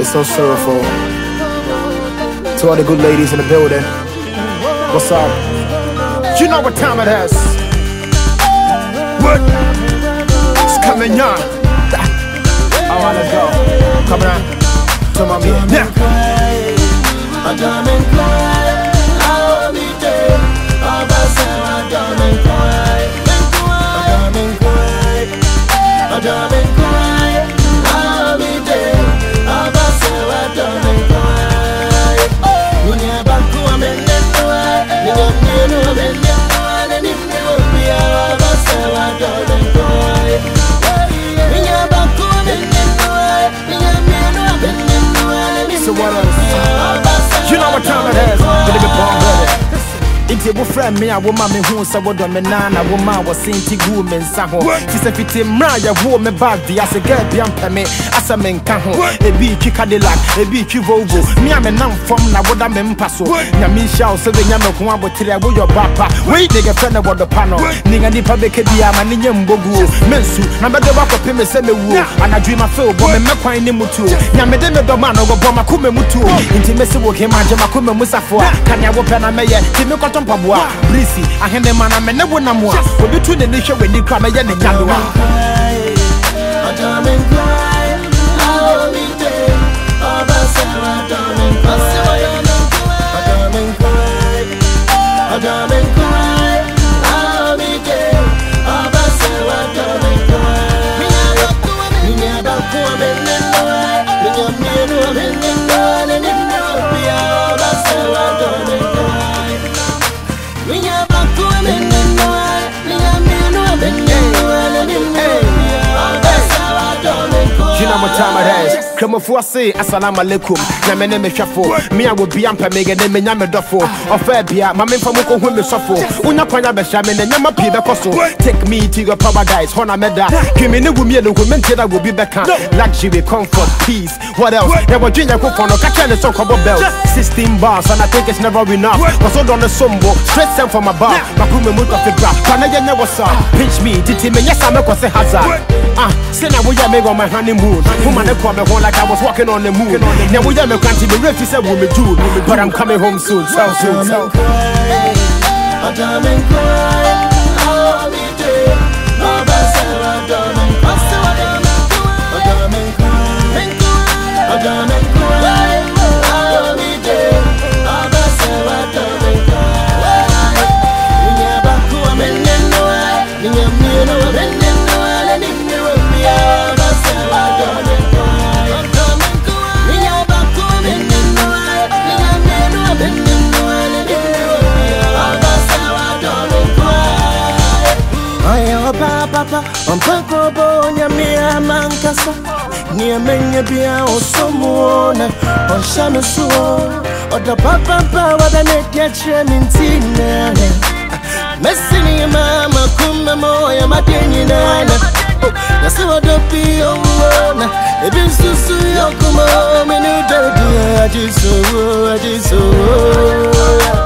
so sorrowful. To all the good ladies in the building, what's up? You know what time it is? What? It's coming on. I wanna go. Come on. Come on, man. Yeah. So what else? You know what time it is? Gonna be born ready. Inti wo friend me a wo ma me hu so wo do me na na wo ma wo senti gu me nsa ho ti se fiti mra ya wo me bag dia se girl bia mpeme asa me nka ho e bi twi Cadillac e bi twi Volvo me a me nam fom na wo da me mpa so nya me sha o se be nya me ko abotre wo yo papa we nigga friend wo do pano ninga ni pa be ke dia ma ni nya mbogu mensu na be de wa ko pe me se me wu ana dream I feel bo me kwan ni mutu nya me de me do ma no go bo ma ko me mutu inti me se wo ke ma je ma ko me musafo kan ya wo pe na me ye ti me ko Mpaboa, Brisi, ahende mana me ne wona mo a obi tu ne ne hwe weni kra me ye ne nyadoa what time it is? Come for say assalamu alaikum. Na me ne me hwafo. Me a wo bia mpa me gene me nya me dofo. Ofa bia ma me mfa mo ko hu me sofo. Unya kwanya be hya me ne nya ma pie be koso. Take me to your paradise. Hona me da. Kimi ne gumi no me ntia da wo bi beka. Luxury, comfort, peace. What else? Ya wo dwinya ko fono ka kele so kobo belt. 16 bars and I think it's never enough. Cause hold on the sombo. Straight send from above. Makume muta fi graph. Kana nya what's up? Pinch me. Titi me yes I me ko say hazard. Say na wo ya me go my honeymoon. Woman call me home like I was walking on the moon. Now we are me country, the refugee said woman do, but I'm coming home soon. Tell soon. Papa, on Paco, Yamia Mancasa, near many beer or someone, or Shana Suo, or the Papa Power than it gets him in Tina. Messing your mamma, Kumamo, Yamadina. That's what the Pio, it is to see your come home and you don't do it. I just so.